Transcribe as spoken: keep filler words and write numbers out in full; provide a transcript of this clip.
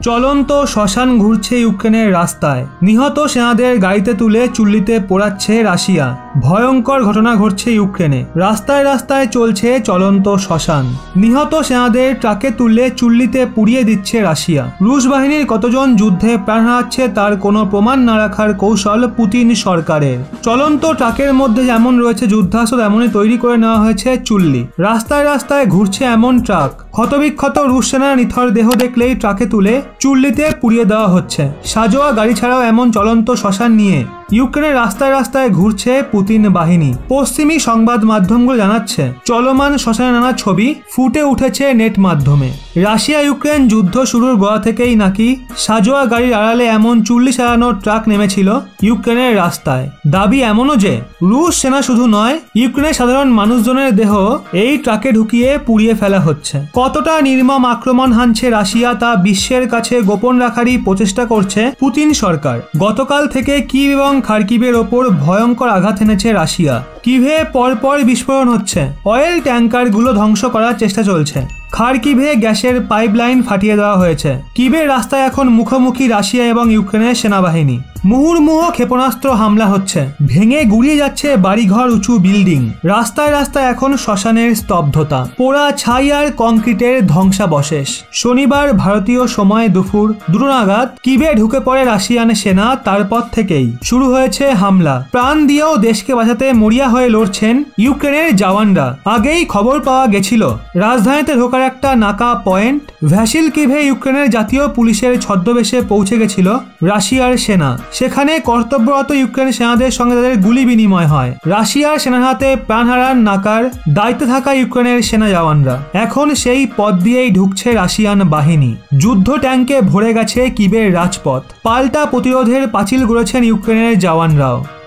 চলন্ত শ্মশান ঘুরছে ইউক্রেনের রাস্তায়। নিহত সেনাদের গাড়িতে তুলে চুল্লিতে পোড়াচ্ছে রাশিয়া। ভয়ঙ্কর ঘটনা ঘটছে ইউক্রেনে। রাস্তায় রাস্তায় চলছে চলন্ত শ্মশান। নিহত সেনাদের ট্রাকে তুলে চুল্লিতে পুড়িয়ে দিচ্ছে রাশিয়া। রুশ বাহিনীর কতজন যুদ্ধে প্রাণ হারাচ্ছে তার কোনো প্রমাণ না রাখার কৌশল পুতিন সরকারের। চলন্ত ট্রাকের মধ্যে যেমন রয়েছে যুদ্ধাস্ত্র তেমনই তৈরি করে নেওয়া হয়েছে চুল্লি। রাস্তায় রাস্তায় ঘুরছে এমন ট্রাক। ক্ষতবিক্ষত রুশ সেনার নিথর দেহ দেখলেই ট্রাকে তুলে চুল্লিতে পুড়িয়ে দেওয়া হচ্ছে। সাজোয়া গাড়ি ছাড়াও এমন চলন্ত শ্মশান নিয়ে ইউক্রেনের রাস্তায় রাস্তায় ঘুরছে পুতিন বাহিনী। পশ্চিমী সংবাদ মাধ্যমগুলো জানাচ্ছে চলমান শ্মশানের নানা ছবি ফুটে উঠেছে নেট মাধ্যমে। রাশিয়া ইউক্রেন যুদ্ধ শুরুর গোড়া থেকেই নাকি সাজোয়া গাড়ির আড়ালে এমন চুল্লি সারানো ট্রাক নেমেছিল ইউক্রেনের রাস্তায়। দাবি এমনও যে রুশ সেনা শুধু নয়, ইউক্রেনের সাধারণ মানুষজনের দেহ এই ট্রাকে ঢুকিয়ে পুড়িয়ে ফেলা হচ্ছে। কতটা নির্মম আক্রমণ হানছে রাশিয়া তা বিশ্বের কাছে গোপন রাখারই প্রচেষ্টা করছে পুতিন সরকার। গতকাল থেকে কিভ এবং খার্কিভের ওপর ভয়ঙ্কর আঘাত এনেছে রাশিয়া। কিভে পরপর বিস্ফোরণ হচ্ছে, অয়েল ট্যাঙ্কারগুলো ধ্বংস করার চেষ্টা চলছে। খার্কিভে গ্যাসের পাইপলাইন ফাটিয়ে দেওয়া হয়েছে। কিভের রাস্তায় এখন মুখোমুখি রাশিয়া এবং ইউক্রেনের সেনাবাহিনী। মুহুর্মুহু ক্ষেপণাস্ত্র হামলা হচ্ছে, ভেঙে গুড়িয়ে যাচ্ছে বাড়িঘর, উঁচু বিল্ডিং। রাস্তায় রাস্তায় এখন শ্মশানের স্তব্ধতা, পোড়া ছাই আর কংক্রিটের ধ্বংসাবশেষ। শনিবার ভারতীয় সময় দুপুর দুটো নাগাদ কিভে ঢুকে পড়ে রাশিয়ান সেনা। তারপর থেকেই শুরু হয়েছে হামলা। প্রাণ দিয়েও দেশকে বাঁচাতে মরিয়া হয়ে লড়ছেন ইউক্রেনের জওয়ানরা। আগেই খবর পাওয়া গেছিল রাজধানীতে ঢোকার একটা নাকা পয়েন্ট ভ্যাসিল কিভে ইউক্রেনের জাতীয় পুলিশের ছদ্মবেশে পৌঁছে গেছিল রাশিয়ার সেনা। সেখানে কর্তব্যরত ইউক্রেন সেনাদের সঙ্গে তাদের গুলি বিনিময় হয়। রাশিয়ার সেনার হাতে প্রাণ হারান নাকার দায়িত্বে থাকা ইউক্রেনের সেনা জওয়ানরা। এখন সেই পথ দিয়েই ঢুকছে রাশিয়ান বাহিনী। যুদ্ধ ট্যাঙ্কে ভরে গেছে কিভের রাজপথ। পাল্টা প্রতিরোধের পাঁচিল গড়েছেন ইউক্রেনের জওয়ানরাও।